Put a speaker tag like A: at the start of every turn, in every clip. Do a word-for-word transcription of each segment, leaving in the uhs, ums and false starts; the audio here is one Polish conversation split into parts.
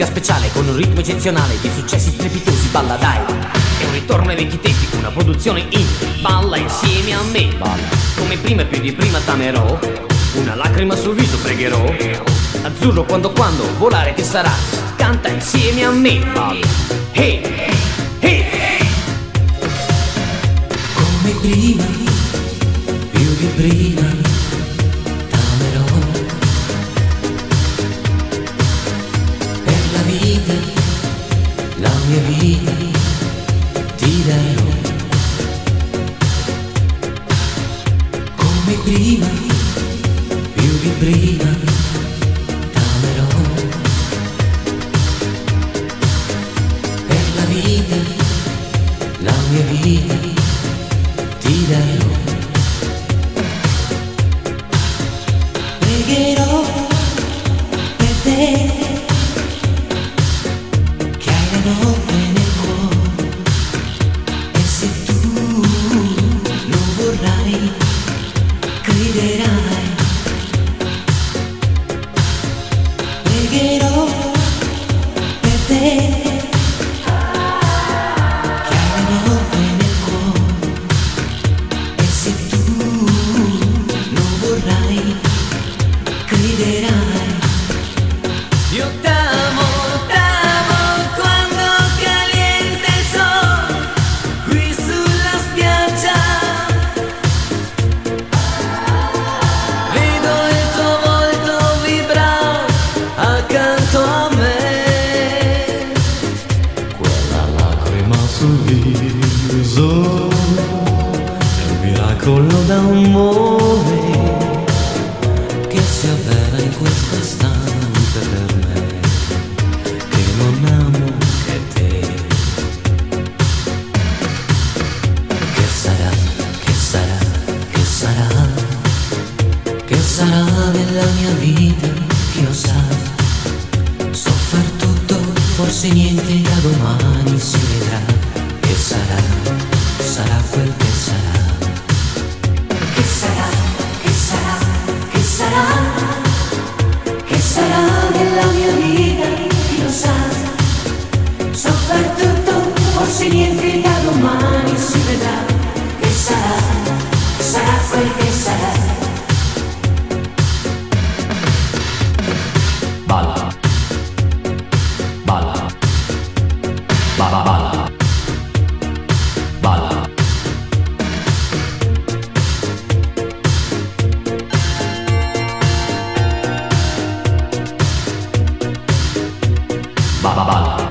A: musica speciale con un ritmo eccezionale di successi strepitosi. Balla dai, è un ritorno ai vecchi tempi, una produzione indie. Balla insieme a me, balla come prima e più di prima t'amerò. Una lacrima sul viso pregherò. Azzurro quando quando volare che sarà. Canta insieme a me, balla. Hey, hey, hey.
B: Come prima, più di prima t'amerò. Per la vita, la mia vita ti darò. Come prima, più di prima t'amerò. Per la vita, la mia vita ti darò. Pregherò per te che hai la notte nel cuore, e se tu lo vorrai crederai. Pregherò per te che hai la notte nel cuore, e se tu lo vorrai crederai.
A: Io t'amo, t'amo quando caliente il sole qui sulla spiaggia. Vedo il tuo volto vibrare accanto a me.
C: Quella lacrima sul viso è un miracolo d'amore
B: Che si avvera in questo istante per me, che non amo che te. Che sarà, che sarà, che sarà, che sarà della mia vita, chi lo sa. So far tutto, forse niente, da domani si vedrà. Che sarà, sarà quel che sarà. Che sarà, che sarà, che sarà, che sarà della mia vita, chi lo sa. So far tutto, forse niente, da domani si vedrà. Che sarà, sarà quel che sarà.
A: Balla, balla, balla, balla, balla. Balla, balla.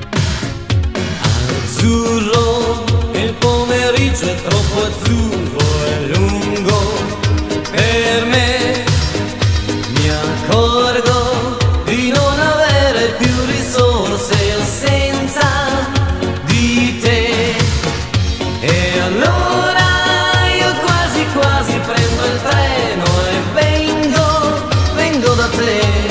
C: Azzurro, il pomeriggio è troppo azzurro e lungo per me. Mi accorgo di non avere più risorse senza di te. E allora io quasi quasi prendo il treno e vengo, vengo da te.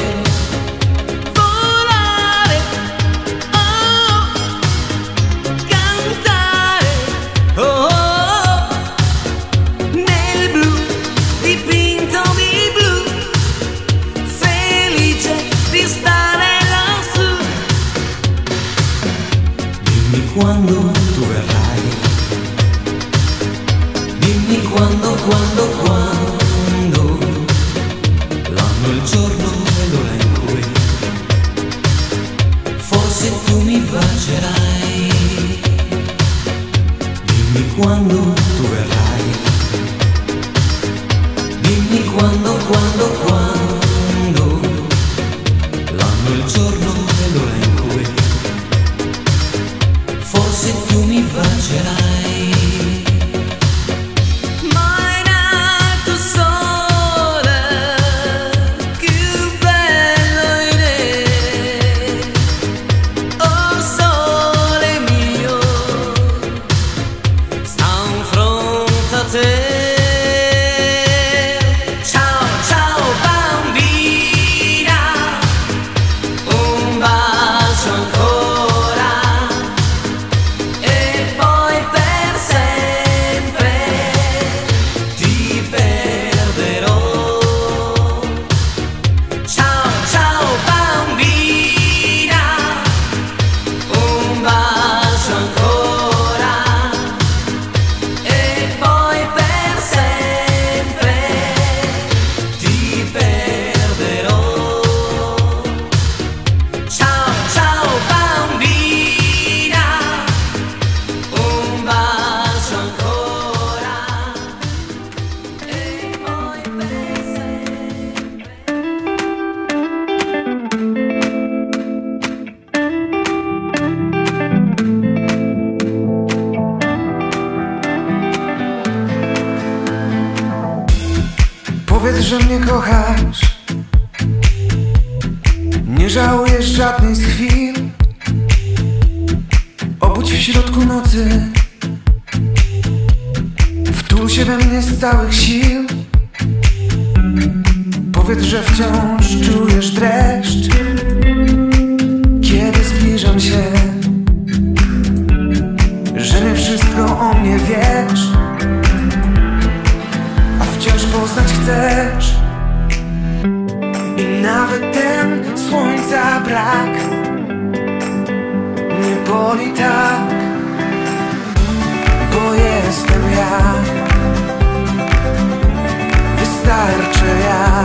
B: Quando tu verrai, dimmi quando, quando, quando, l'anno, il giorno e l'ora in cui forse tu mi bacerai. Dimmi quando tu verrai, dimmi quando, quando, quando, l'anno, il giorno e l'ora in cui forse tu mi bacerai.
A: Ma in alto sole, più bello in te. Oh sole mio, sta in fronte a te. Ciao, ciao bambina, un bacio ancora. E poi
D: kochasz, nie żałujesz żadnej z chwil. Obudź w środku nocy, wtul się we mnie z całych sił. Powiedz, że wciąż czujesz dreszcz, kiedy zbliżam się, że nie wszystko o mnie wiesz, a wciąż poznać chcesz. I nawet ten słońca brak nie boli tak, bo jestem ja, wystarczy ja.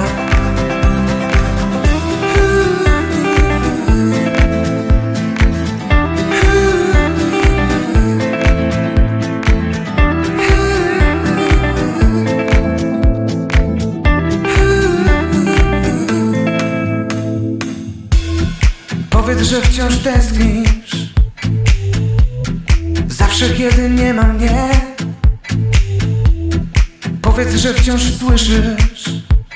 D: Powiedz, że wciąż tęsknisz, zawsze kiedy nie ma mnie. Powiedz, że wciąż słyszysz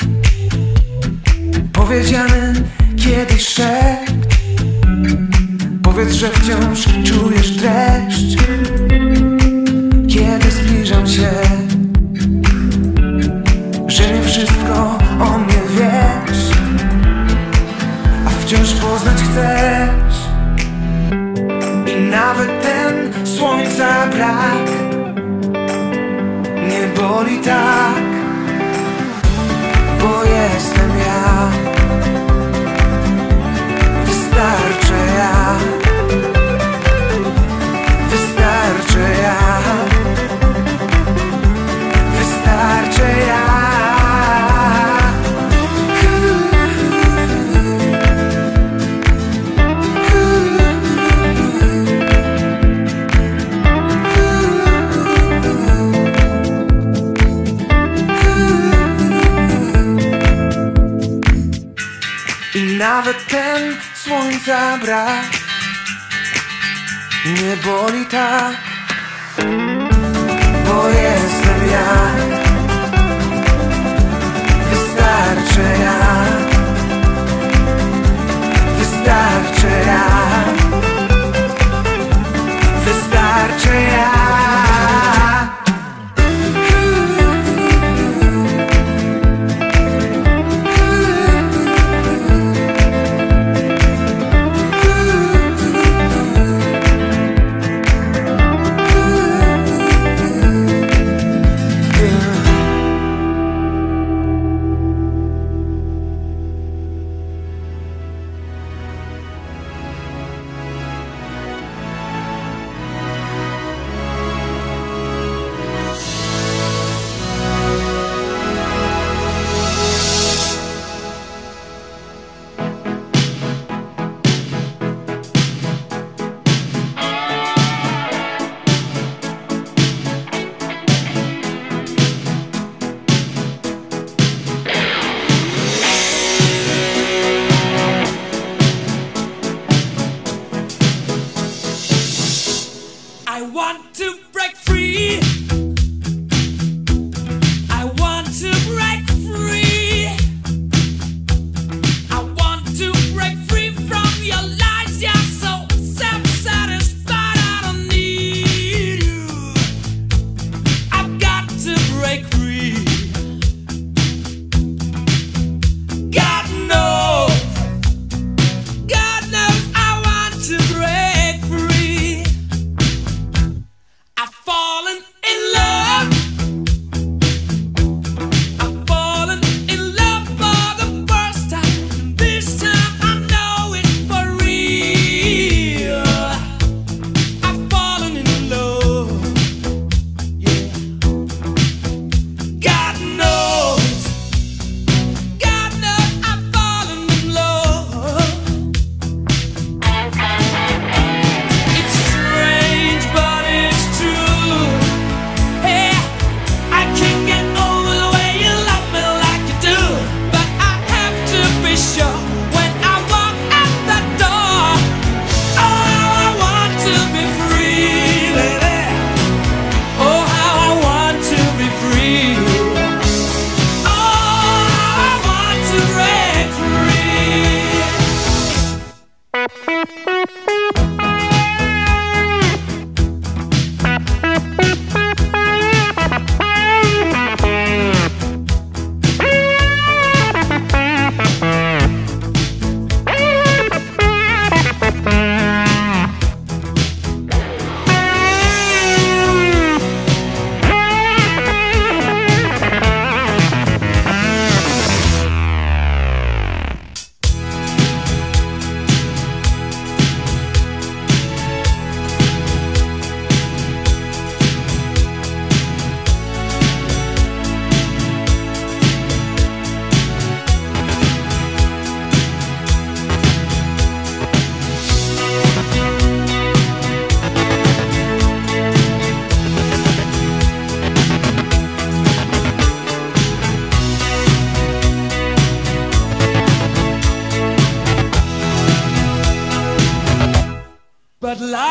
D: powiedziany kiedyś szept. Powiedz, że wciąż czujesz dreszcz, kiedy zbliżam się, że nie wszystko o mnie wiesz, a wciąż poznać chcesz. I nawet ten słońca brak nie boli tak, bo jestem ja, wystarczy ja, wystarczy ja, wystarczy ja. I nawet ten słońca brak nie boli tak, bo jestem ja, wystarczy ja, wystarczy ja, wystarczy ja. Yeah.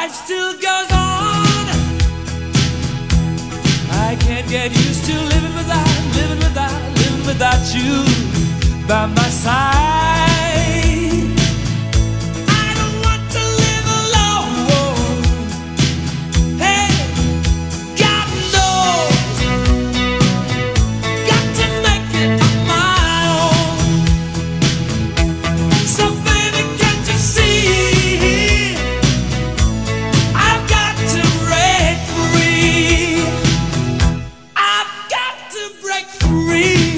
C: life still goes on. I can't get used to living without, living without, living without you by my side. I don't want to live alone. Hey, God knows, got to make it on my own. So baby, can't you see, I've got to break free. I've got to break free.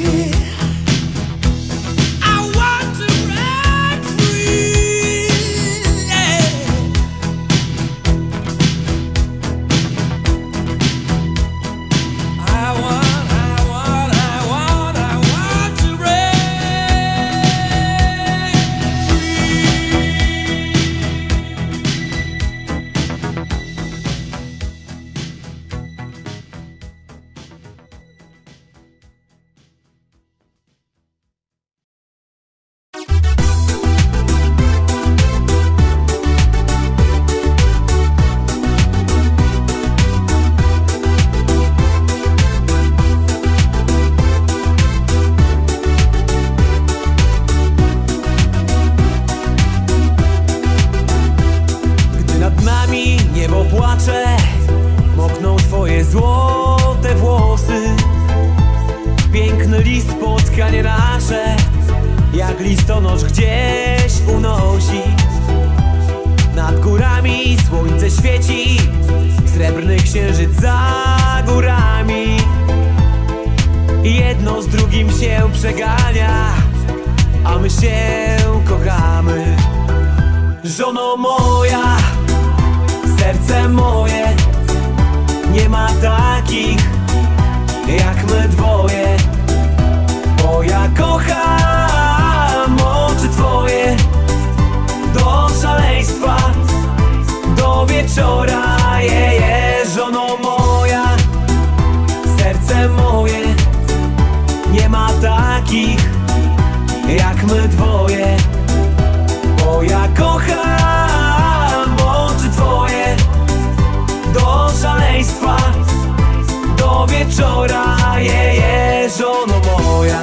C: I want to break free. Yeah. I want, I want, I want, I want to break free. Gdy nad nami niebo płacze, mokną twoje złote włosy. Piękny list spotkanie nasze, jak listonosz gdzieś unosi. Nad górami słońce świeci, srebrny księżyc za górami. Jedno z drugim się przegania, a my się kochamy. Żono moja, serce moje, nie ma takich jak my dwoje. Bo ja kocham oczy twoje do szaleństwa, do wieczora. Je, je, żono moja, serce moje, nie ma takich jak my dwoje. Bo ja kocham oczy twoje do szaleństwa, do wieczora. Je, je, żono moja.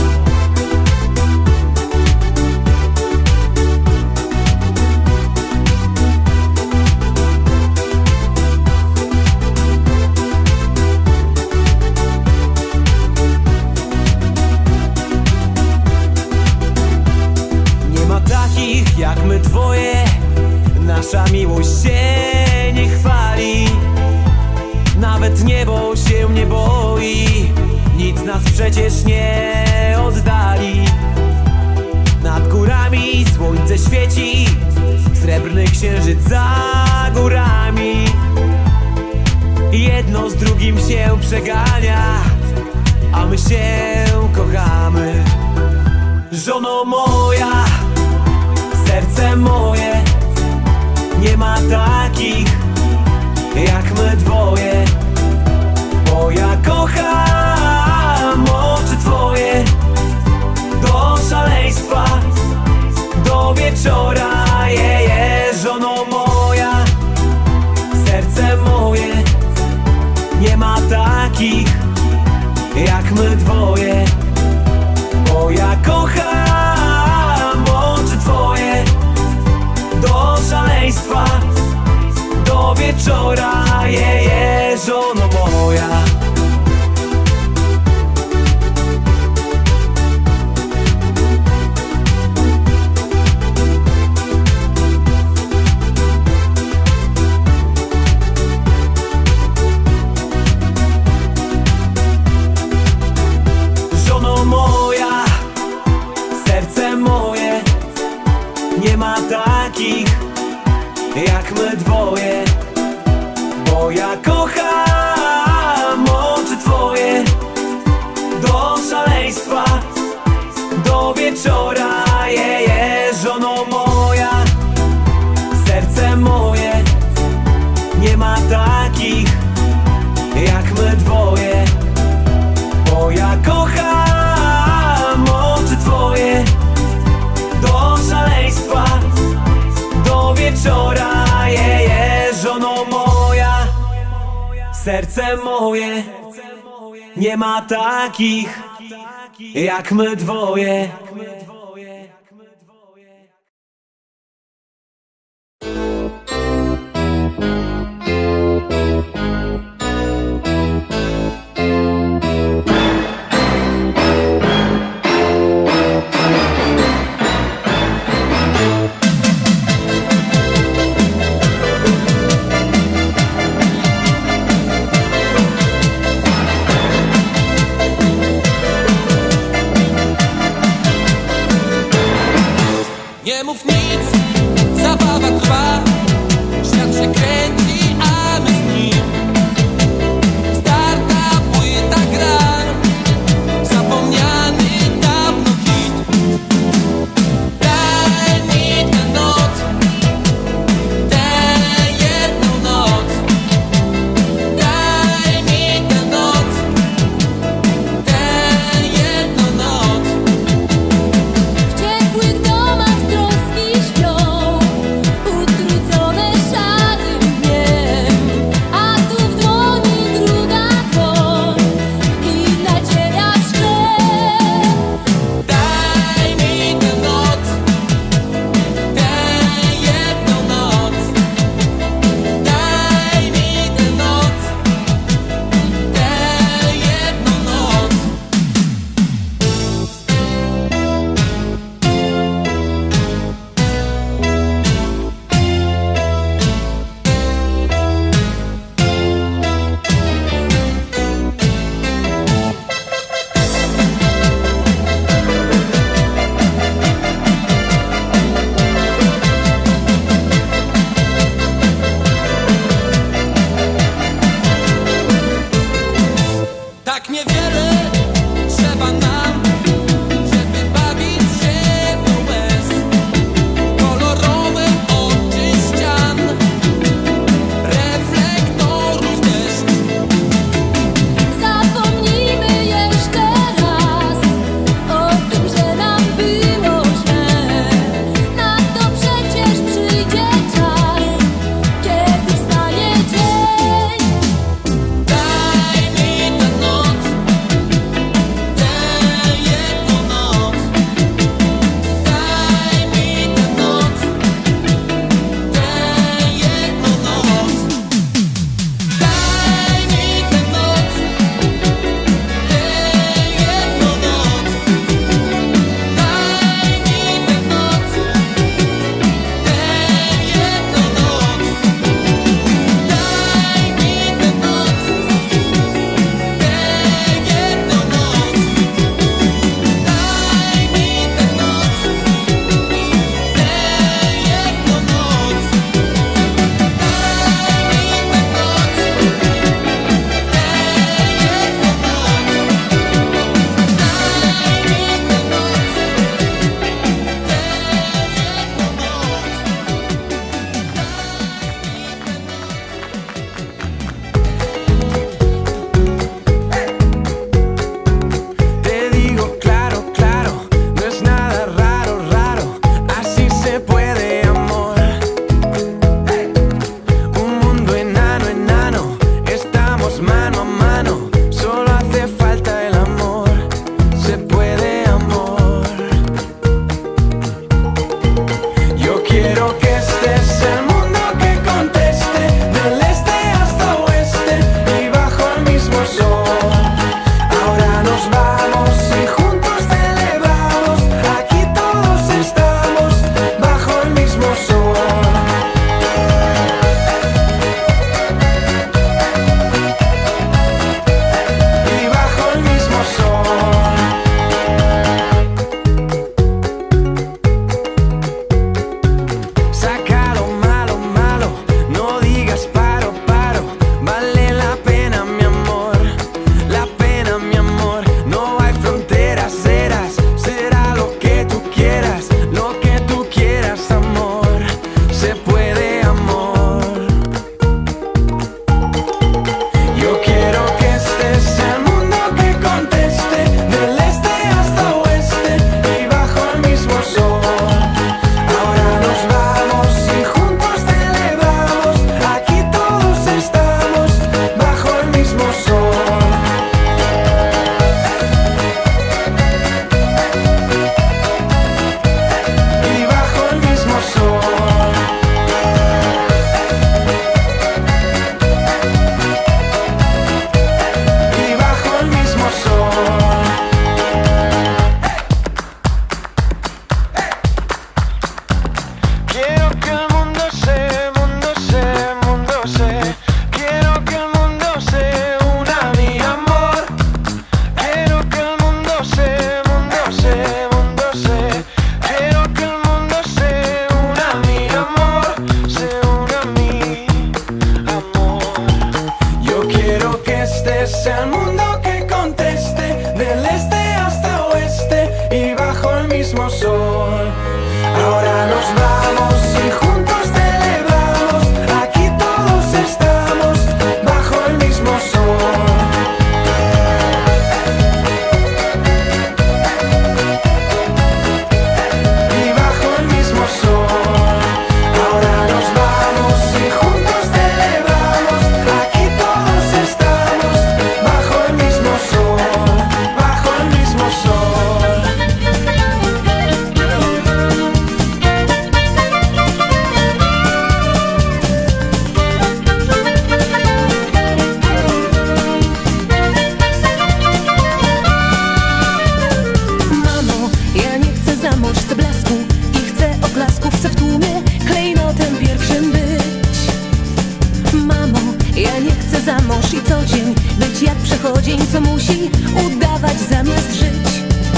C: Nie ma takich jak my dwoje, nasza miłość się nie chwali. Nawet niebo się nie boi, nic nas przecież nie oddali. Nad górami słońce świeci, srebrny księżyc za górami. Jedno z drugim się przegania, a my się kochamy. Żono moja, serce moje, nie ma takich jak my dwoje. Bo ja kocham oczy twoje do szaleństwa, do wieczora. Je, je, żono moja, serce moje, nie ma takich jak my dwoje. Bo ja kocham oczy twoje do szaleństwa, do wieczora. Je, je, żono moja. Żono moja, serce moje, nie ma takich jak my dwoje. Bo ja kocham oczy twoje do szaleństwa, do wieczora. Je, je, żono moja, serce moje, nie ma takich jak my dwoje. Bo ja kocham oczy twoje do szaleństwa, do wieczora. Je, je,
D: serce moje nie ma takich jak my dwoje.
C: Nie mów nic, zabawa trwa, świat się kręci, a my z nim. Starta płyta gra, zapomniany dawno hit. Daj mi tę noc, tę jedną noc. Daj mi tę noc, tę jedną noc.
E: W ciepłych domach troski śpią, utrudzone szary dnie.
F: el mismo sol. Ahora nos vamos y juntos celebramos. Aquí todos estamos bajo el mismo sol. Y bajo el mismo sol. Ahora nos vamos y juntos celebramos. Aquí todos estamos bajo el mismo sol. Bajo el mismo sol.
E: Mamo, ja nie chcę za mąż, chcę blasku i chcę oklasków, chcę w tłumie klejnotem pierwszym być. Mamo, ja nie chcę za mąż i co dzień być jak przechodzień, co musi udawać zamiast żyć.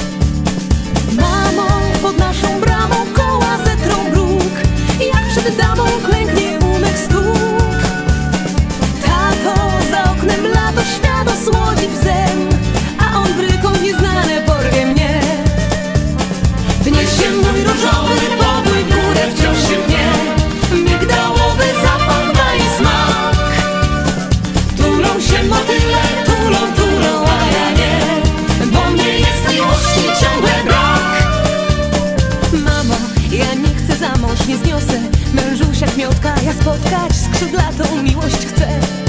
E: Mamo, pod naszą bramą koła zetrą bruk, jak przed damą klęknie umyk stóp. Tato, za oknem lato, świat osłodzi bzem, a on bryką nieznane porwie mnie. Wniesie mój różowy powój w górę, wciąż się mnie. Migdałowy zapach daje smak. Tulą się motyle, tulą, tulą, a ja nie, bo mnie jest miłości ciągle brak. Mamo, ja nie chcę za mąż, nie zniosę mężusia kmiotka, ja spotkać skrzydlatą miłość chcę.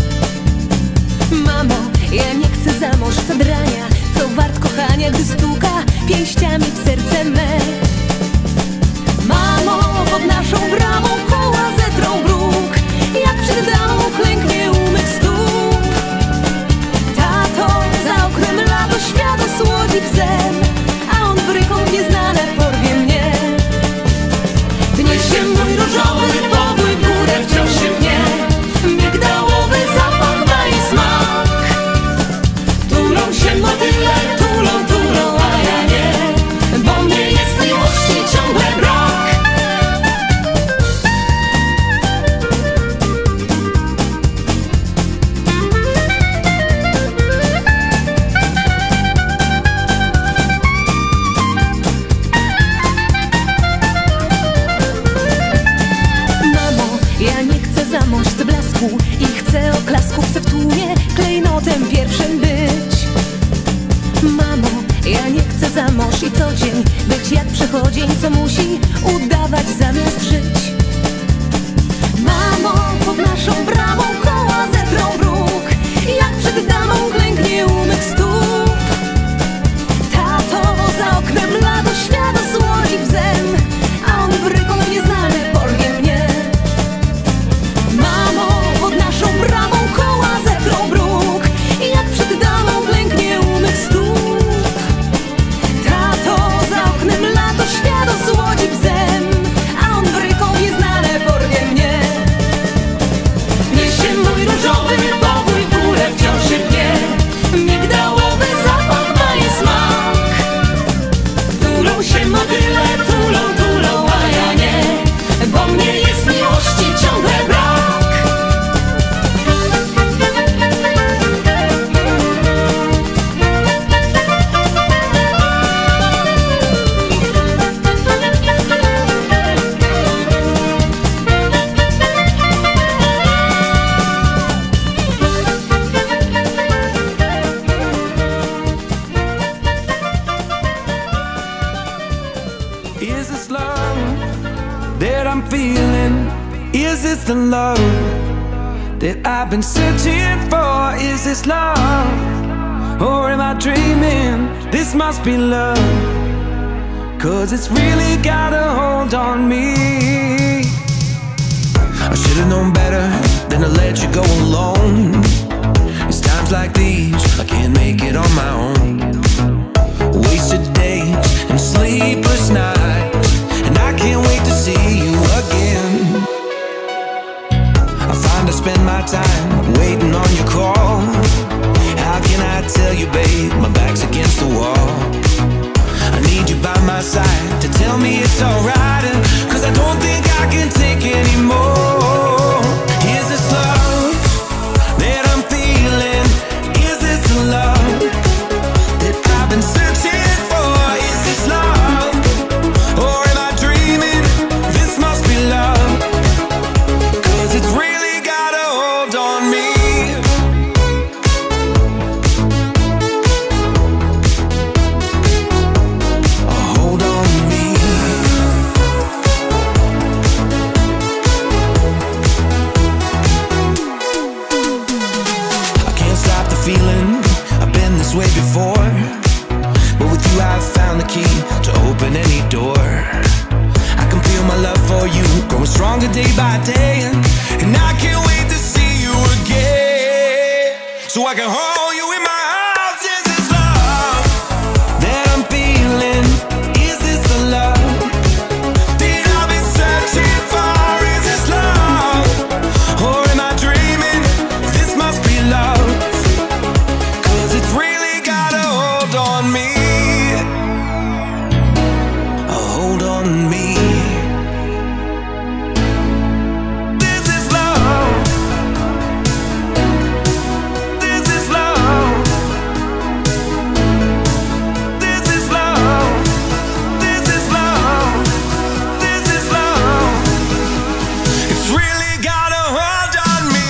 E: Mamo, ja nie chcę za mąż, chcę drania, co wart kochania, gdy stuka pięściami w serce me. Mamo, pod naszą bramą koła zetrą bruk, jak przed damą klęknie umyk stóp. Tato, za oknem lato, świat osłodzi bzem, a on bryką nieznane porwie mnie. Wniesie mój różowy powój w górę, wciąż się mnie. Migdałowy zapach daje smak. Tulą się motyle, tulą, tulą, a ja nie, bo mnie jest miłości ciągle brak. Mamo, ja nie chcę za mąż, chcę blasku i chcę oklasku, chcę w tłumie klejnotem pierwszym być. Mamo, ja nie chcę za mąż i co dzień być jak przechodzień, co musi udawać zamiast żyć. Mamo, pod naszą bramą koła zetrą bruk, jak przed damą klęknie umyk stóp. Tato, za oknem lato, świat osłodzi bzem, a on bryką nieznane porwie mnie. Mamo, pod naszą bramą koła zetrą bruk, jak przed damą klęknie umyk stóp. Tato, za oknem lato, świat osłodzi bzem, a on bryką nieznane porwie mnie. Niesie mój różowy powój w górę, wciąż się mnie. Migdałowy zapach daje smak. Tulą się motyle, tulą, tulą, a ja nie, bo mnie jest miłości ciągle brak.
F: Is this love that I'm feeling? Is this the love that I've been searching for? Is this love? Or am I dreaming? This must be love, 'cause it's really got a hold on me. I should've known better than to let you go alone. It's times like these I can't make it on my own. Wasted days and sleepless nights, and I can't wait to see you again. I find I spend my time waiting on your call. How can I tell you, babe, my back's against the wall? I need you by my side to tell me it's alright, 'cause I don't think I can take anymore. Is this love that I'm feeling? Is this the love that I've been searching for? Is this love? open any door. I can feel my love for you growing stronger day by day, and I can't wait to see you again, so I can hold you in my arms. Is this love that I'm feeling? Is this the love that I've been searching for? Is this love, or am I dreaming? This must be love, 'cause it's really got a hold on me. A hold on me. This is love. This is love. This is love. This is love. This is love. It's really got a hold on me.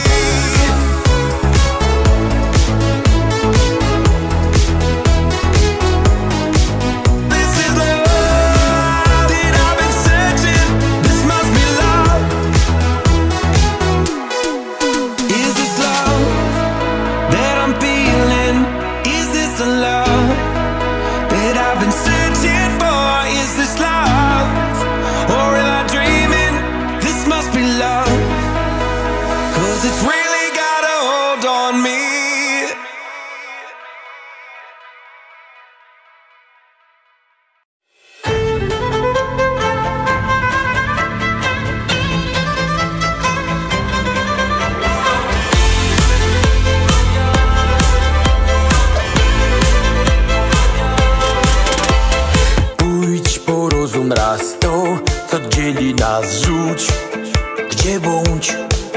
F: This is love that I've been searching. This must be love. Is this love that I'm feeling? Is this the love that I've been searching for? Is this love, or am I dreaming? This must be love, 'cause it's really got a hold on me.
B: Pójdź, porozum raz to, co dzieli nas, rzuć, gdzie bądź.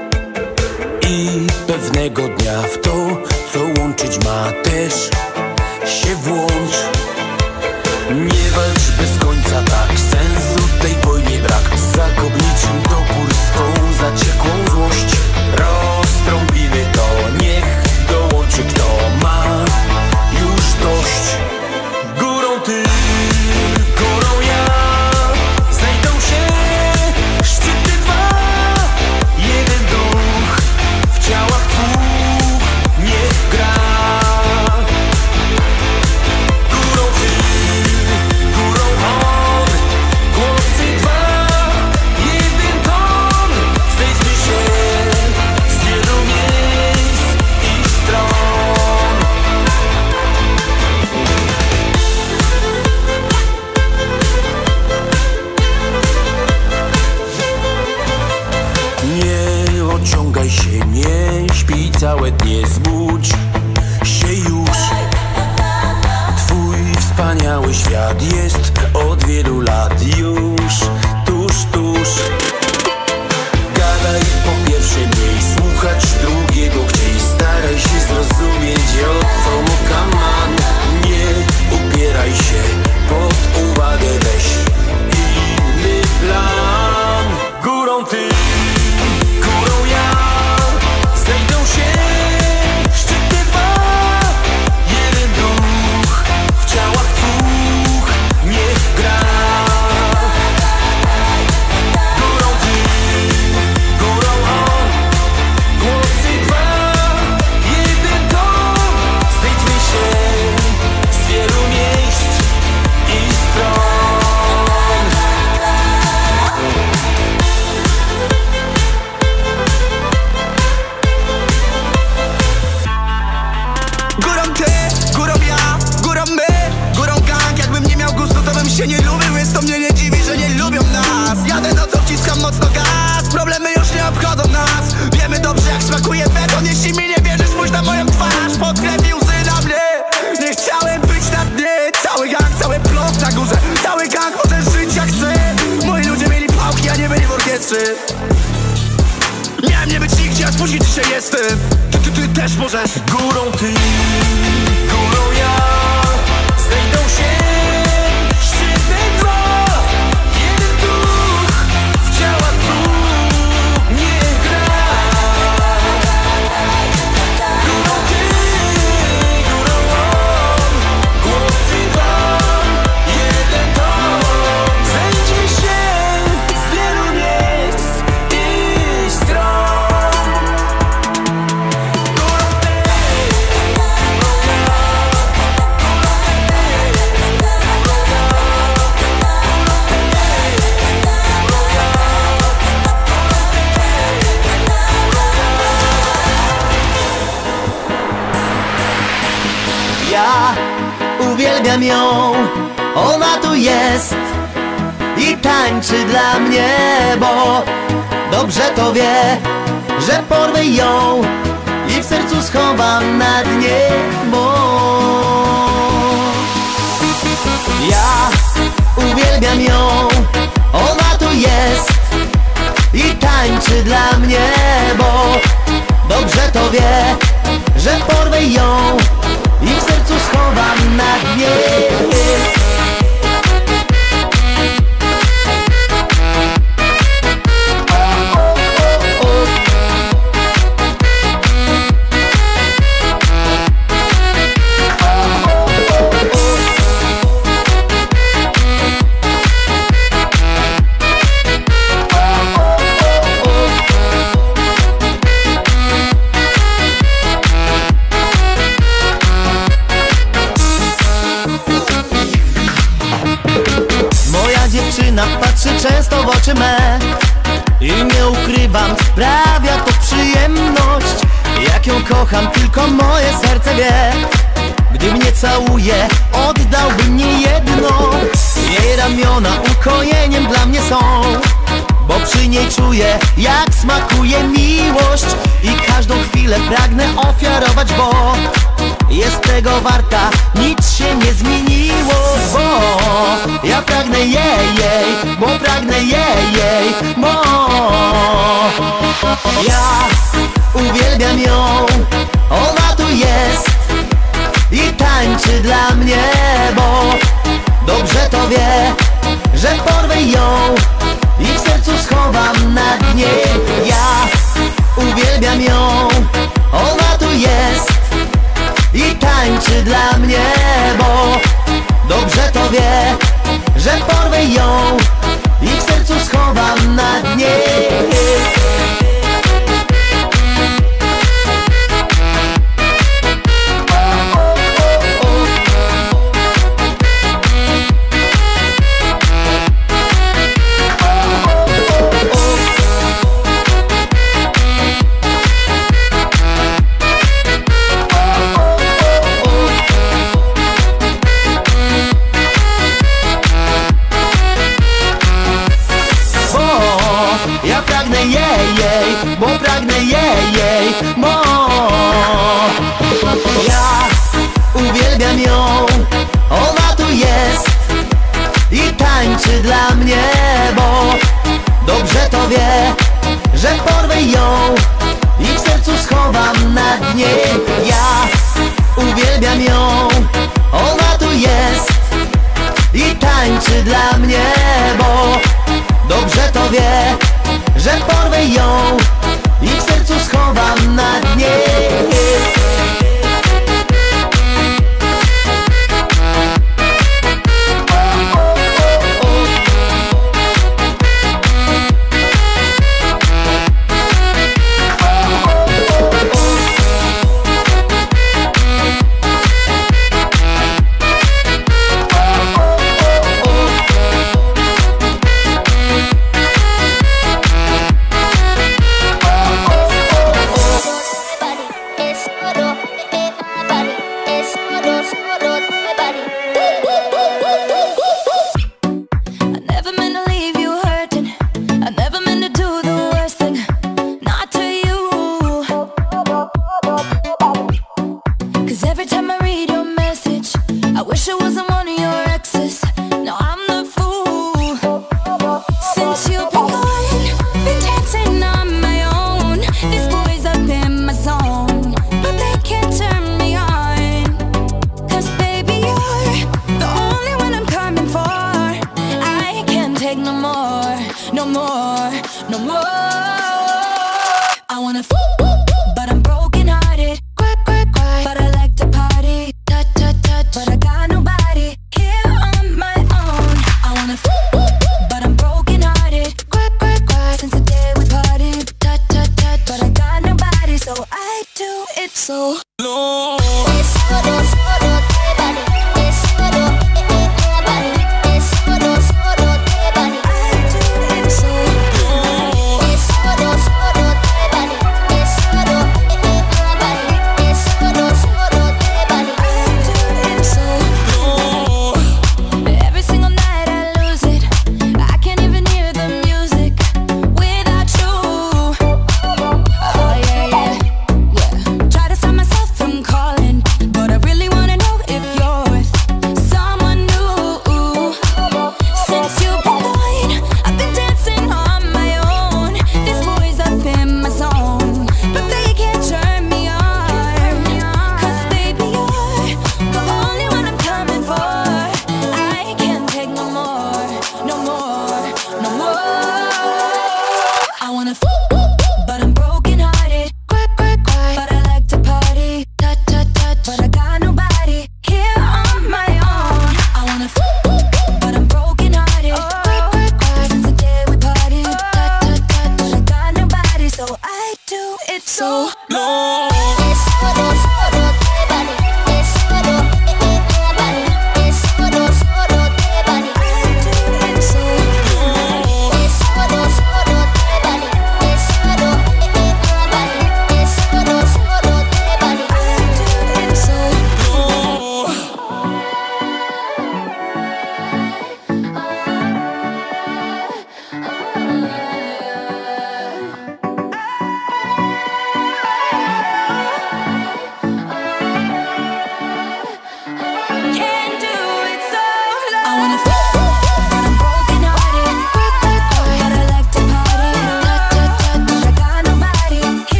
B: I pewnego dnia w to, co łączyć ma, też się włącz. Nie walcz bez końca tak, sensu tej wojnie brak. Zakop niczym topór swą zaciekłą złość. Roztrąbimy to, niech dołączy kto ma już dość. Górą ty, górą ja, znajdą się szczyty dwa. Jeden duch w ciałach dwóch niech gra. Górą ty, górą on, głosy dwa. Jeden ton, zejdźmy się z wielu miejsc i stron. Nie ociągaj się, nie śpij całe dnie, zbudź się już. Twój wspaniały świat jest od wielu lat już tuż, tuż. Gadaj po pierwsze mniej, słuchać drugiego chciej. Staraj się zrozumieć, o co mu kaman. Nie upieraj się, pod uwagę weź inny plan. Górą ty, górą ja, znajdą się szczyty dwa. Jeden duch w ciałach dwóch niech gra. Górą ty, górą on, głosy dwa. Jeden ton, zejdźmy się z wielu miejsc i stron.
F: Górą ty, górą ja, górą my, górą gang. Jakbym nie miał gustu, to bym się nie lubił, więc to mnie nie dziwi, że nie lubią nas. Jadę nocą, wciskam mocno gaz, problemy już nie obchodzą nas. Wiemy dobrze jak smakuje beton, jeśli mi nie wierzysz, spójrz na moją twarz. Pod krew i łzy na mnie, nie chciałem być na dnie. Cały gang, cały plot na górze, cały gang może żyć jak chce. Moi ludzie mieli pałki, a nie byli w orkiestrze. Miałem nie być nigdzie, a spóźnić dzisiaj jestem. Ty, ty, ty też możesz.
B: Górą ty, górą ja, znajdą się szczyty dwa. Jeden duch w ciałach dwóch niech gra. Górą ty, górą on, głosy dwa. Jeden ton, zejdźmy się z wielu miejsc i stron. Górą ty, górą ja.
G: uwielbiam ją, ona tu jest i tańczy dla mnie, bo dobrze to wie, że porwę ją i w sercu schowam na dnie, bo ja uwielbiam ją, ona tu jest i tańczy dla mnie, bo dobrze to wie, że porwę ją i w sercu schowam na dnie. Patrzy często w oczy me i nie ukrywam, sprawia to przyjemność. Jak ją kocham, tylko moje serce wie. Gdy mnie całuje, oddałbym nie jedno. Jej ramiona ukojeniem dla mnie są, bo przy niej czuję, jak smakuje miłość. I każdą chwilę pragnę ofiarować, bo jest tego warta, nic się nie zmieniło. Bo ja pragnę jej, jej, bo pragnę jej, jej, bo ja uwielbiam ją, ona tu jest i tańczy dla mnie, bo dobrze to wie, że porwę ją i w sercu schowam na dnie. Ja uwielbiam ją, ona tu jest i tańczy dla mnie, bo dobrze to wie, że porwę ją i w sercu schowam na dnie. Bo pragnę jej, jej, bo ja uwielbiam ją, ona tu jest i tańczy dla mnie, bo dobrze to wie, że porwę ją i w sercu schowam na dnie. Ja uwielbiam ją, ona tu jest i tańczy dla mnie, bo dobrze to wie, że porwę ją i w sercu schowam na dnie.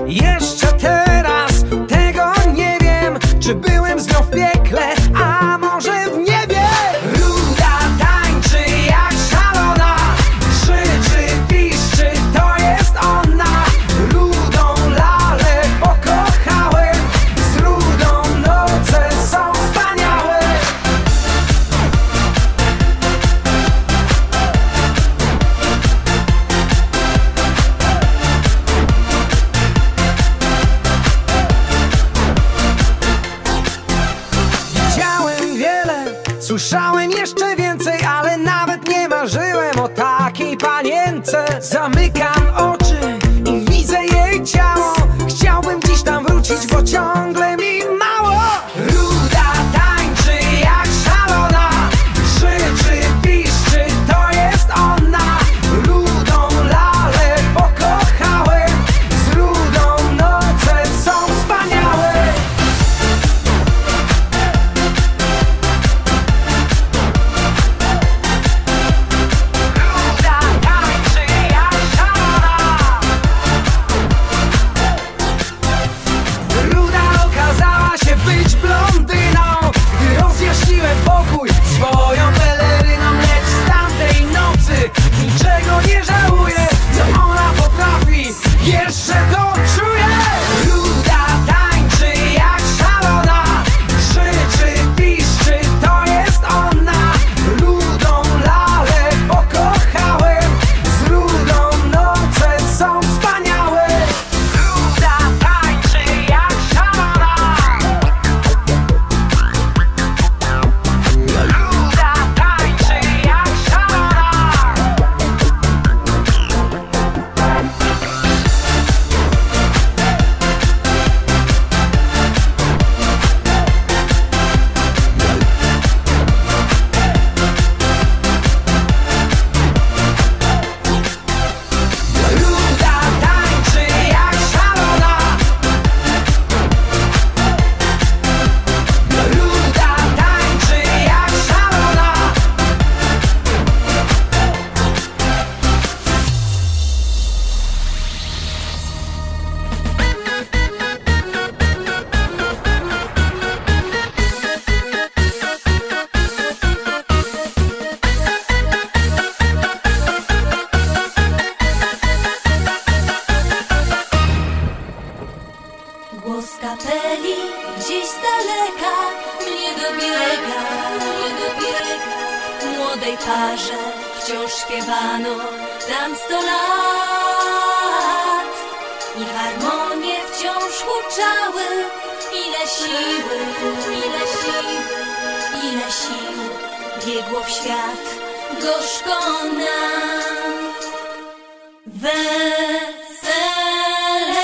D: jeszcze teraz. Tego nie wiem, czy byłem z nią w piekle, a może w niebie. Ruda tańczy jak szalona, krzyczy, piszczy, to jest ona. Rudą lalę pokochałem, z rudą noce są wspaniałe. Widziałem wiele, słyszałem jeszcze więcej, ale nawet nie marzyłem o takiej panience. Zamykam oczy i widzę jej ciało, chciałbym dziś tam wrócić, bo ciągle mi mało. Ruda tańczy jak szalona, krzyczy, piszczy, to jest ona. Rudą lalę pokochałem, z rudą noce są wspaniałe. Ruda tańczy jak szalona. Ruda okazała się być blondyną, gdy rozjaśniłem pokój swoją peleryną. Lecz z tamtej nocy niczego nie żałuję, co ona potrafi, jeszcze to czuję. Ruda tańczy jak szalona, krzyczy, piszczy, to jest ona. Rudą lalę pokochałem, z rudą noce są wspaniałe. Ruda tańczy jak szalona. Ruda tańczy jak szalona. Ruda tańczy jak szalona. Ruda tańczy jak szalona.
E: Głos kapeli gdzieś z daleka mnie dobiega, mnie dobiega. Młodej parze wciąż śpiewano tam sto lat i harmonie wciąż huczały. Ile siły, ile siły, ile sił biegło w świat gorzko nam. Wesele,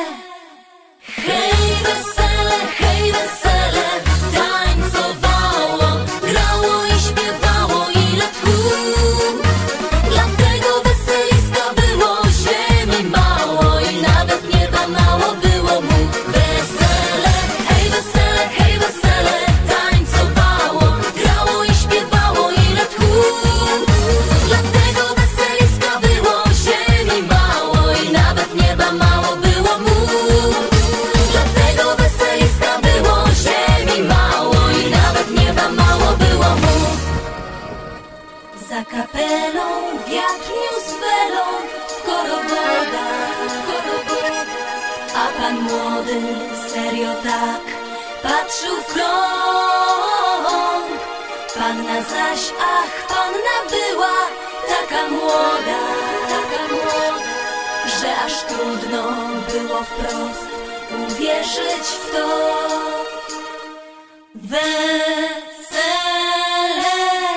E: hej wesele, hej wesele, tańcowało, grało i śpiewało ile tchu. Dlatego weseliska było ziemi mało i nawet nieba mało było mu. Wesele, hej wesele, hej wesele, tańcowało, grało i śpiewało ile tchu. Dlatego weseliska było ziemi mało i nawet nieba mało było mu. Dlatego weseliska było ziemi mało i nawet nieba mało było mu. Za kapelą wiatr niósł welą w korowodach, w korowodach. A pan młody serio tak patrzył w krąg. Panna zaś, ach, panna była taka młoda, taka młoda, że aż trudno było wprost uwierzyć w to. Wesele,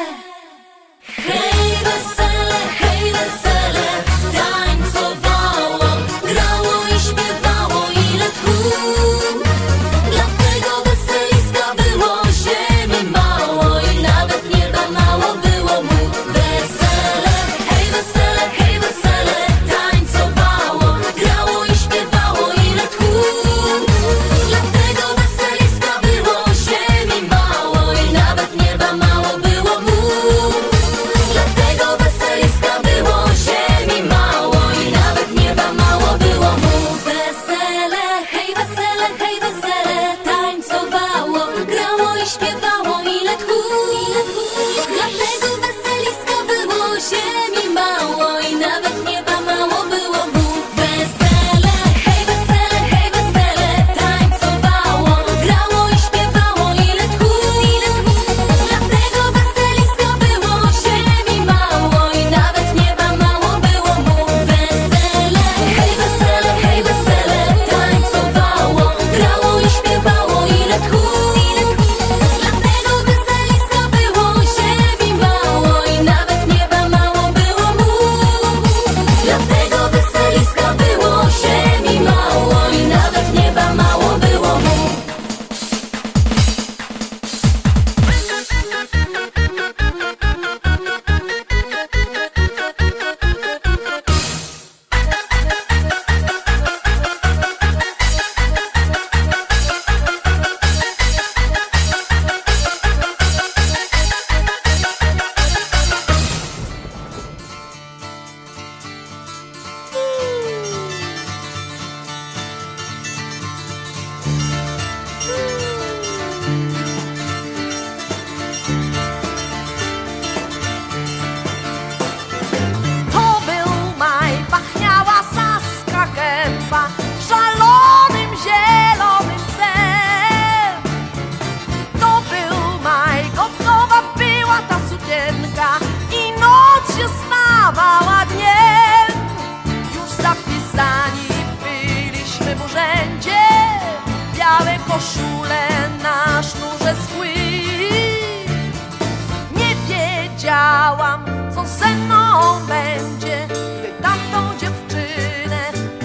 E: hej wesele, hej wesele, tańcowało, grało i śpiewało ile tchu. Dlatego weseliska było ziemi mało i nawet nieba mało było mu. Wesele, hej wesele, hej wesele, tańcowało, grało i śpiewało ile tchu. Dlatego weseliska było ziemi mało i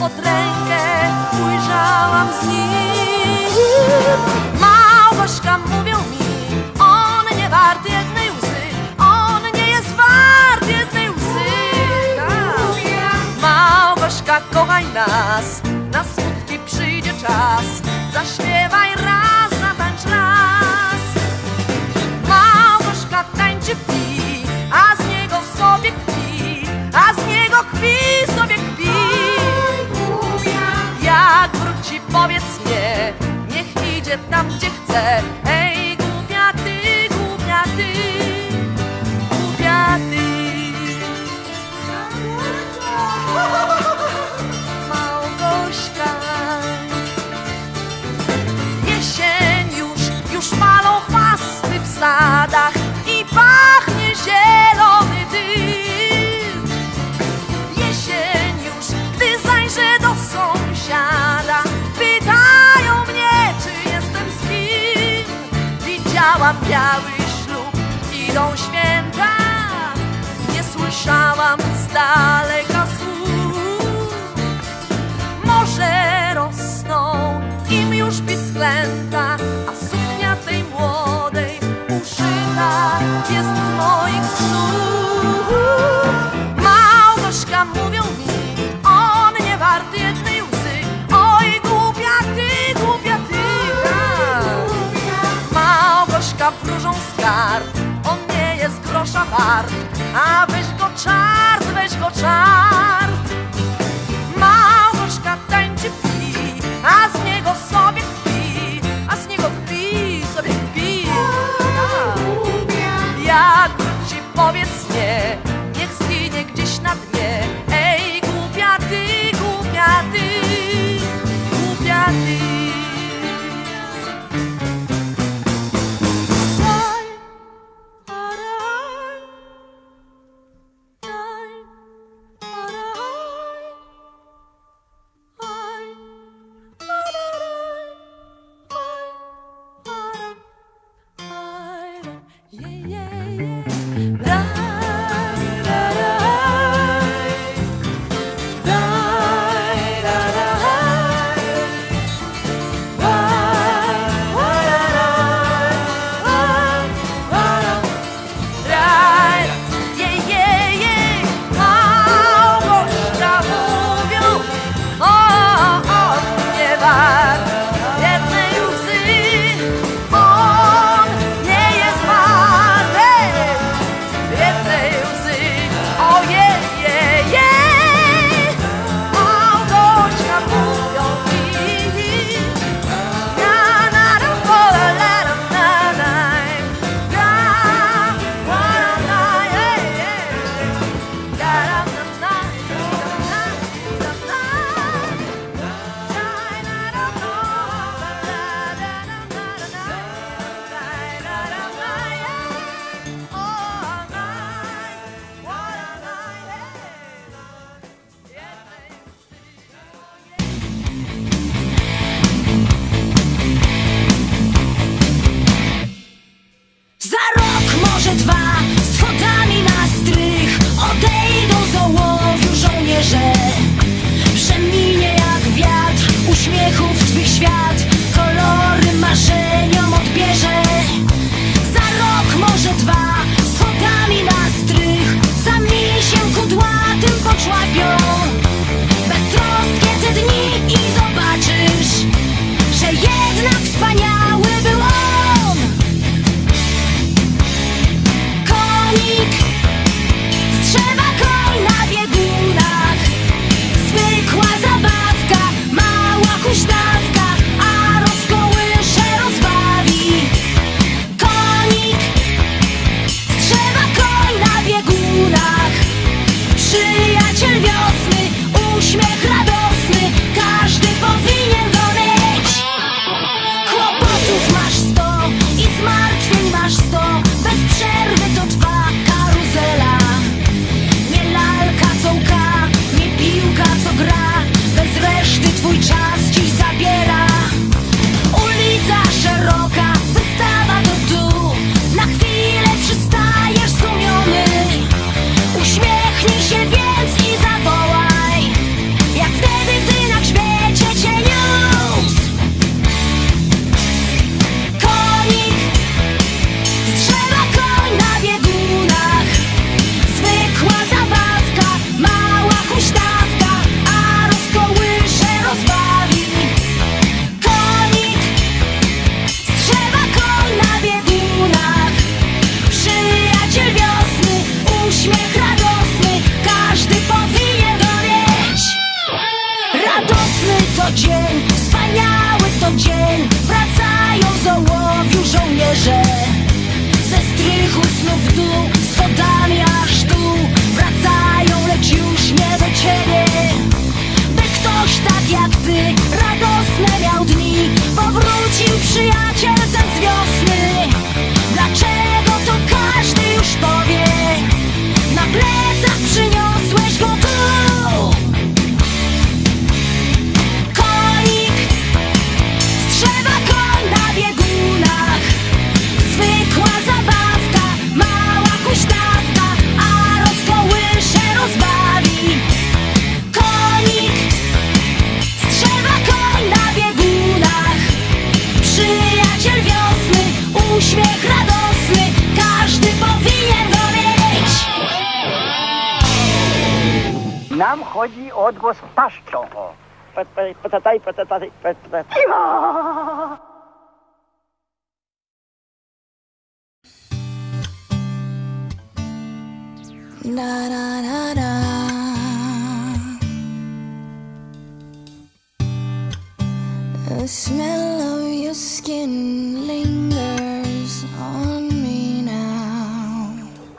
H: pod rękę ujrzałam z nim. Małgośka, mówią mi, on nie wart jednej łzy, on nie jest wart jednej łzy. Małgośka, kochaj nas, na smutki przyjdzie czas, zaśpiewaj raz, zatańcz raz. Małgośka tańczy, kpi, a z niego sobie kpi, a z niego kpi, sobie kpi. Jak wróci, powiedz nie, niech idzie tam, gdzie chce. Ej, głupia ty, głupia ty, głupia ty. Małgośka. Jesień już, już palą chwasty w sadach i pachnie zielony dym. Jesień już, gdy zajrzę do sąsiada, pytają mnie, czy jestem z kim. Widziałam biały ślub, idą święta, nie słyszałam z daleka słów. Może rosną im już pisklęta, a suknia tej młodej uszyta jest z moich snów. Małgośka, mówią mi, on nie wart jednej łzy. Oj, głupia ty, głupia ty. Małgośka, wróżą z kart, on nie jest grosza wart, a weź go czart, weź go czart. Małgośka tańczy, kpi, a z niego sobie kpi, a z niego kpi, sobie kpi. Jak wróci, powiedz nie, niech zginie gdzieś na dnie. Ej, głupia ty, głupia ty, głupia ty. Daj, daj, daj,
I: dochodzi odgłos paszczą. O. Patataj, patataj, patataj.
J: Da, da, da, da. The smell of your skin lingers on me now.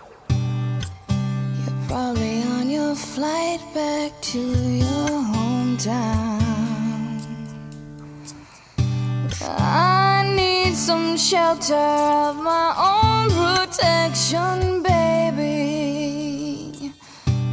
J: You're probably on your flight back to your hometown. I need some shelter of my own protection, baby.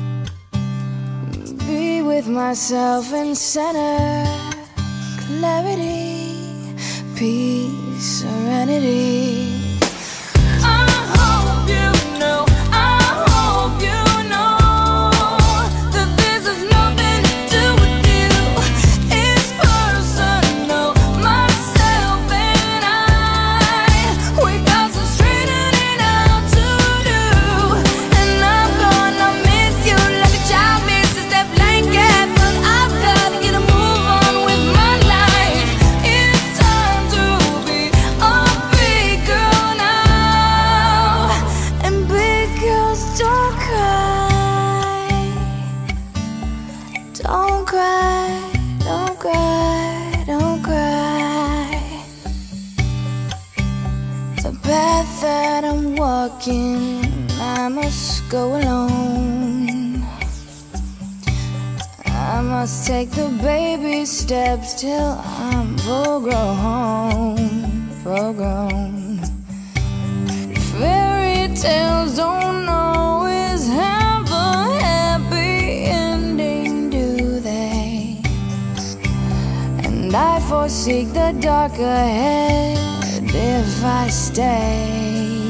J: Be with myself and center clarity, peace, serenity. I hope you know, I hope you know that this has nothing to do with you. It's personal, myself and I. We got some straightening out to do, and I'm gonna miss you like a child misses that blanket, but I've got to get a move on with my life. It's time to be a big girl now, and big girls don't cry, don't cry, don't cry, don't cry. The path that I'm walking, I must go alone. I must take the baby steps till I'm full grown, full grown. Fairy tales don't always have a happy ending, do they? And I foresee the dark ahead if I stay.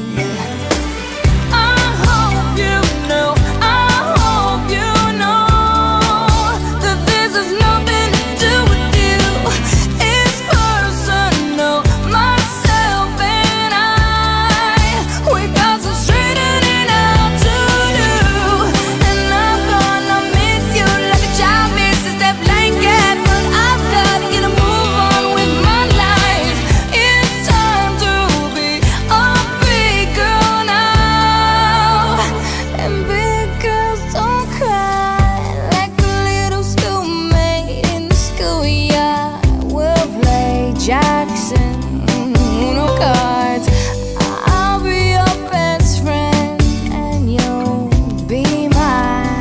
J: I hope you know, I hope you know that this has nothing to do with you. It's personal, myself and I. We got some straightening out to do, and I'm gonna miss you like a child misses that blanket, but I've got to get a move on with my life. It's time to be a big girl now, and big girls don't cry like a little schoolmate in the schoolyard. We'll play Jackson, Uno cards. I'll be your best friend, and you'll be my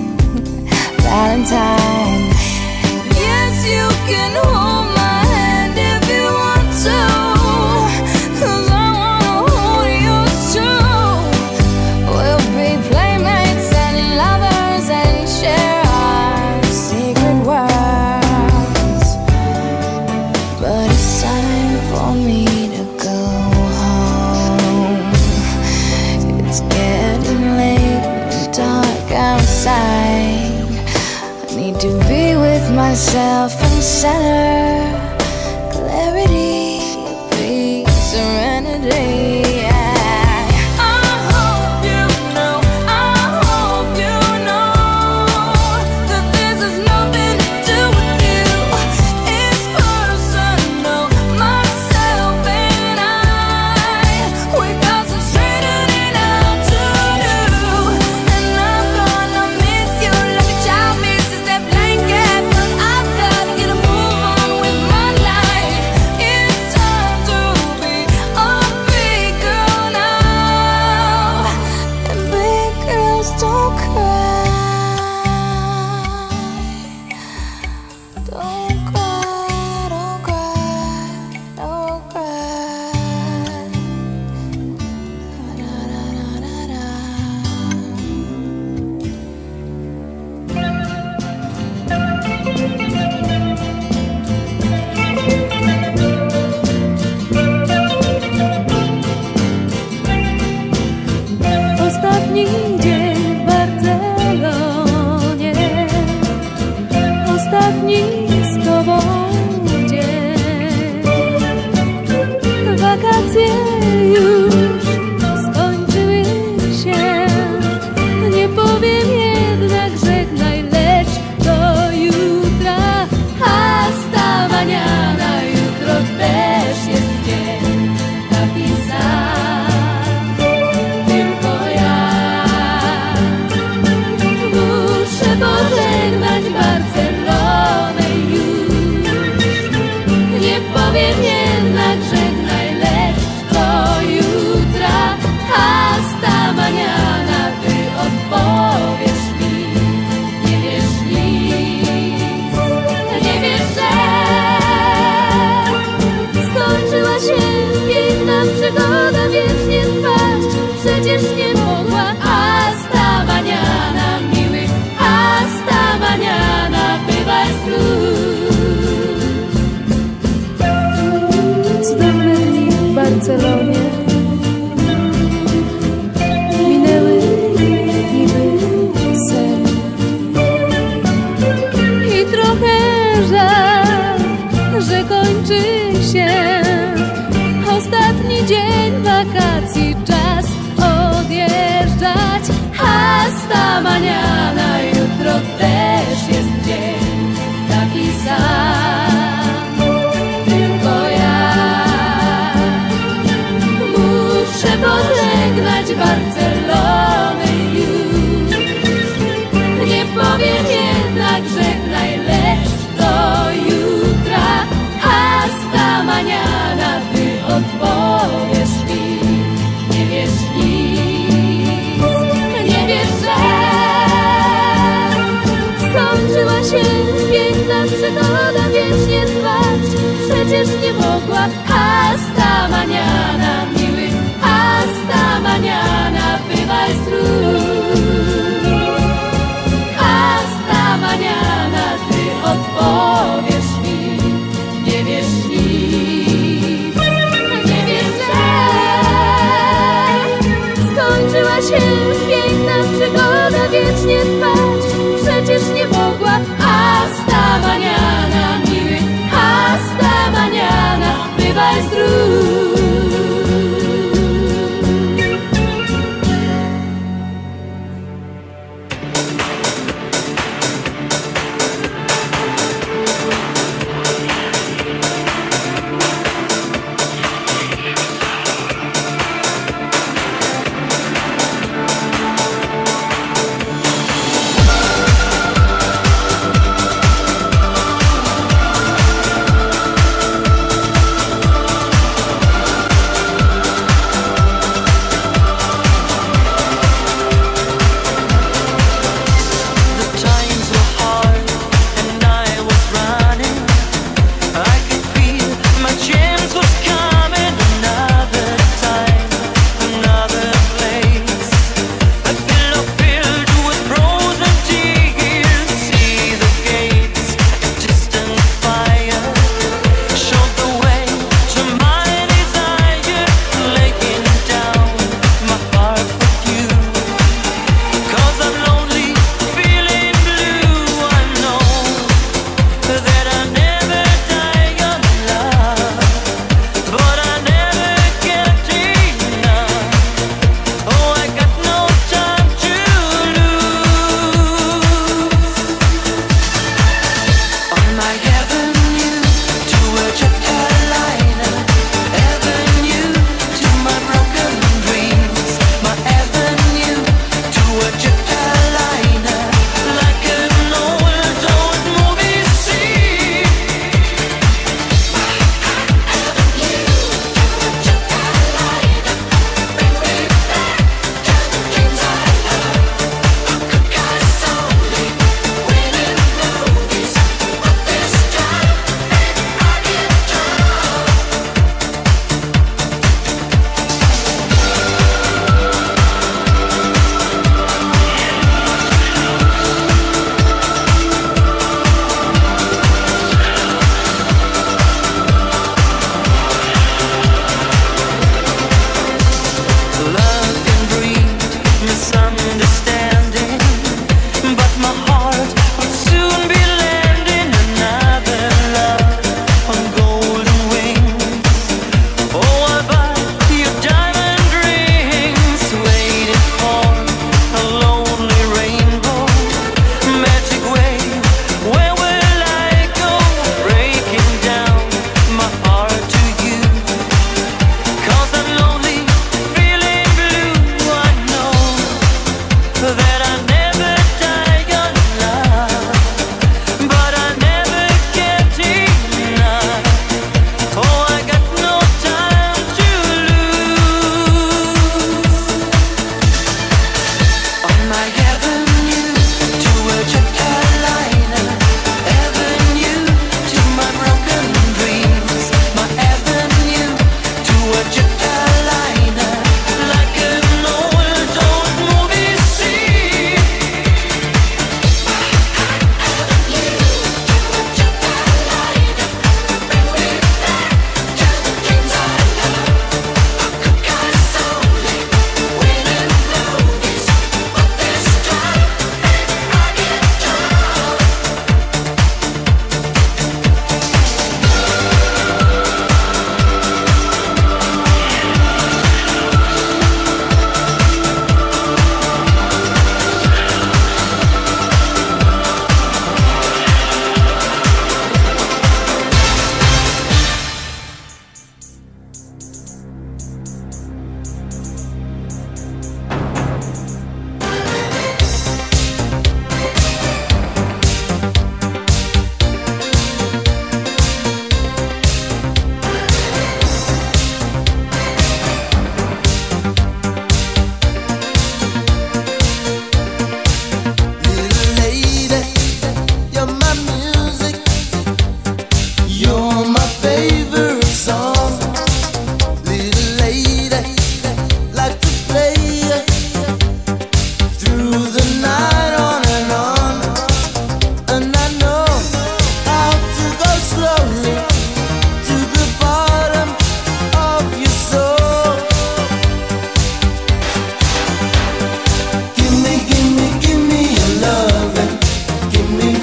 J: Valentine. Yes, you can hold my hand if you want to, 'cause I wanna hold yours too. We'll be playmates and lovers and share our secret worlds. But it's time for me to go home. It's getting late and dark outside. I need to be with myself and center clarity, peace, serenity. I hope you know, I hope you know that this has nothing to do with you. It's personal, myself and I. We got some straightening out to do, and I'm gonna miss you like a child misses that blanket, but I've got to get a move on with my life. It's time to be a big girl now, and big girls don't cry, don't cry, don't cry, don't cry. Da, da, da, da, da.
H: Ostatni dzień w Barcelonie, ostatni z tobą dzień. Wakacje już skończyły się, nie powiem jednak żegnaj, lecz
J: wierzę, że kończy się ostatni dzień wakacji, czas odjeżdżać. Hasta mañana, jutro też jest dzień taki sam, tylko ja muszę pożegnać Barcelonę już. Nie powiem jednak żegnaj, lecz do jutra. Hasta mañana, ty odpowiesz mi, nie wiesz nic, nie wiesz, że skończyła się piękna przygoda, wiecznie trwać przecież nie mogła. Hasta mañana, miły, hasta mañana, bywaj zdrów. Hasta mañana, ty odpowiesz mi, nie wiesz nic, nie wiesz, że skończyła się piękna przygoda, wiecznie trwać przecież nie mogła. Hasta mañana, miły, hasta mañana, bywaj zdrów.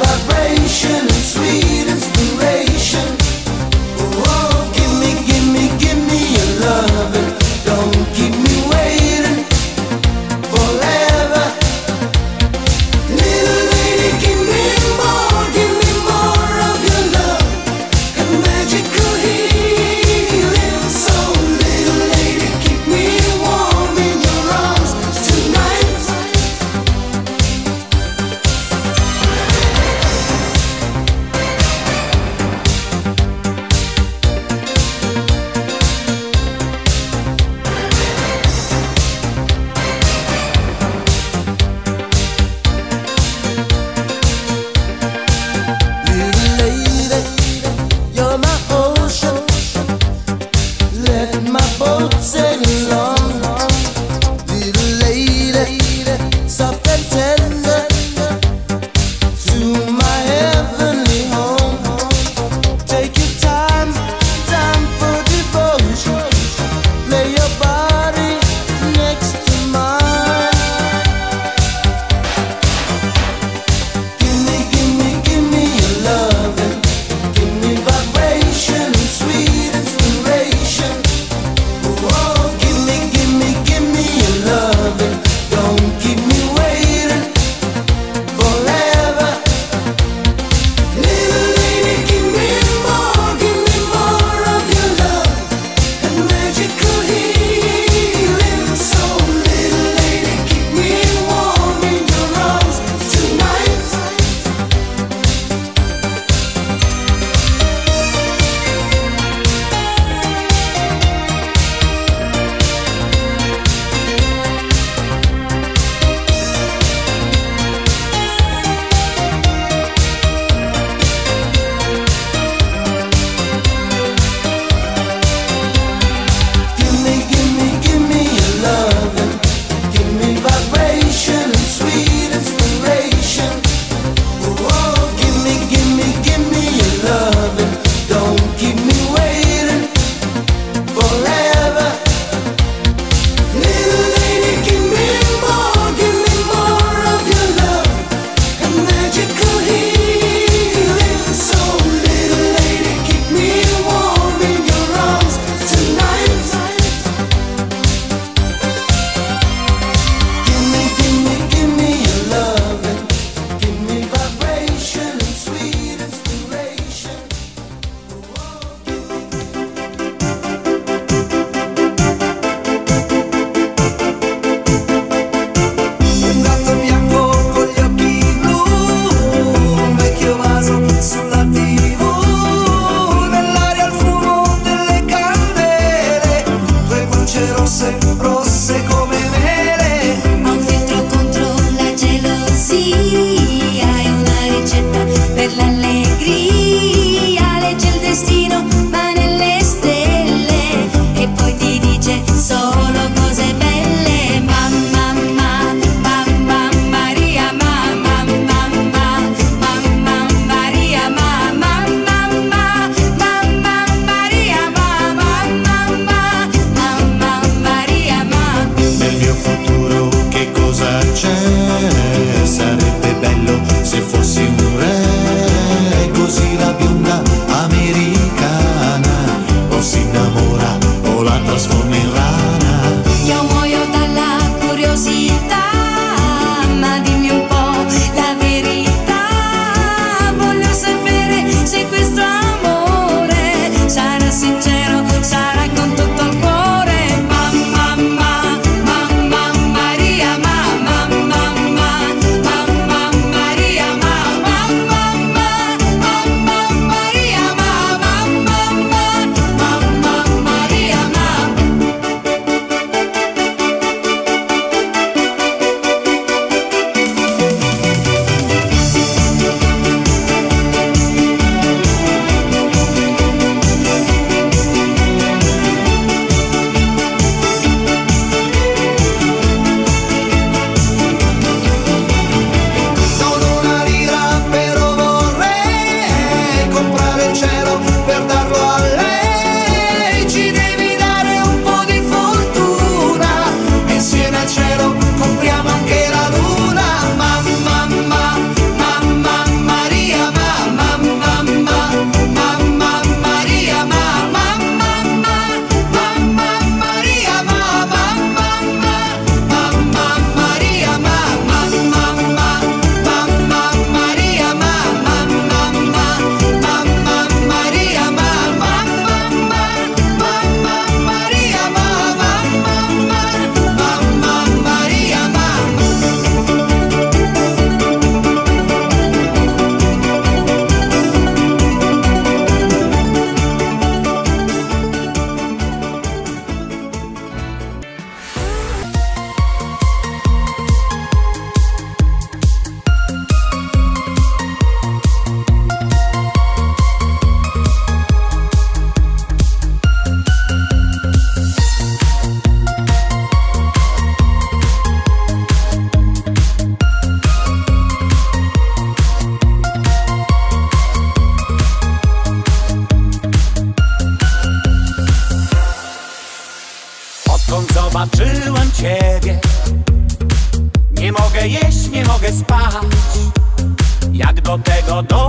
K: vibration and sweet inspiration. Oh, give me, give me, give me your loving. Don't keep me waiting forever. Little lady, give me more, give me more of your love and magical healing. So little lady, keep me warm in your arms tonight.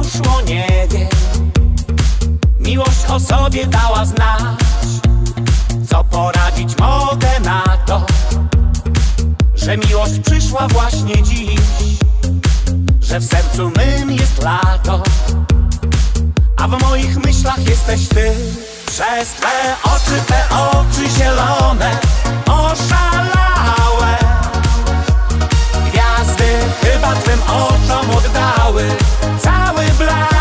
L: poszło, nie wiem. Miłość o sobie dała znać. Co poradzić mogę na to, że miłość przyszła właśnie dziś, że w sercu mym jest lato, a w moich myślach jesteś ty. Przez twe oczy, te oczy zielone, oszalałe gwiazdy chyba twym oczom oddały cały blask.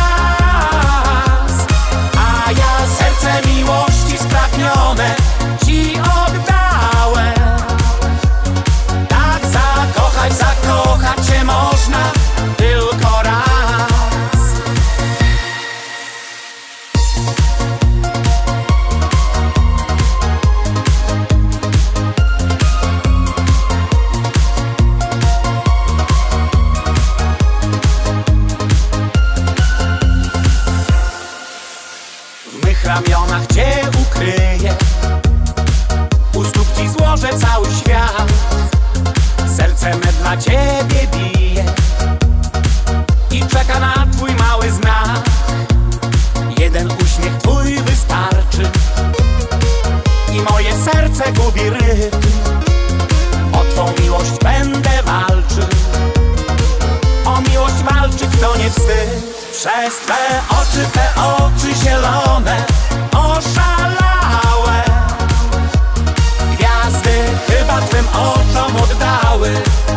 L: A ja serce miłości spragnione ci oddałem. Tak zakochać, zakochać się można tylko raz. W mych ramionach cię ukryję, u stóp ci złożę cały świat. Serce me dla ciebie bije i czeka na twój mały znak. Jeden uśmiech twój wystarczy i moje serce gubi rytm. O twą miłość będę walczył, o miłość walczyć to nie wstyd. Przez twe oczy, te oczy zielone, oszalałe gwiazdy chyba twym oczom oddały